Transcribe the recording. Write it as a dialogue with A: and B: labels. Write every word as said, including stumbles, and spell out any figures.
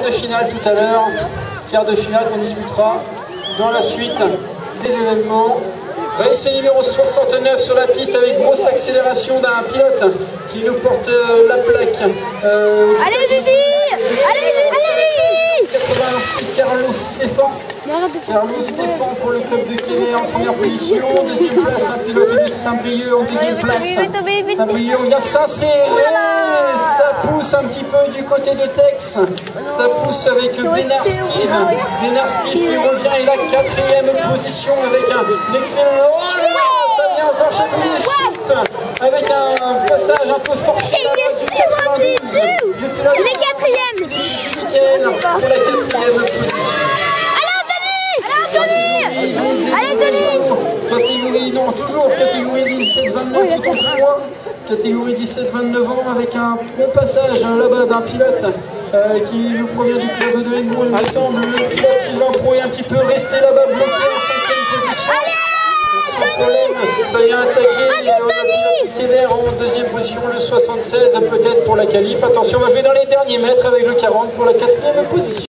A: de finale tout à l'heure. Quart de finale qu'on disputera dans la suite des événements. Race numéro soixante-neuf sur la piste avec grosse accélération d'un pilote qui nous porte euh, la plaque. Euh,
B: allez Judy, allez Judy.
A: quatre-vingt-six, Carlos Stéphan. Carlos Stéphan pour le club de Québec en première position. Deuxième place, un pilote de Saint-Brieuc en deuxième place. Saint-Brieuc vient s'insérer. Ça pousse un petit peu du côté de Tex. Ça pousse avec Bénard Steve. Bénard Steve qui revient et la quatrième position avec un excellent. Oh là là, ça vient encore chatouiller chute avec un passage un peu forcé du quatre-vingt-douze du pilote.
B: Il est quatrième.
A: Michael pour la quatrième position.
B: Allez Denis!
A: Catégorie, non, toujours catégorie dix-sept vingt-neuf, catégorie dix-sept vingt-neuf ans avec un bon passage là-bas d'un pilote euh, qui nous provient du club de Hénon, il me semble. Le pilote Sylvain Pro est un petit peu resté là-bas bloqué en cinquième position. Sans problème, ça vient attaquer. Le pilote en deuxième position, le soixante-seize peut-être pour la qualif. Attention, on va jouer dans les derniers mètres avec le quarante pour la quatrième position.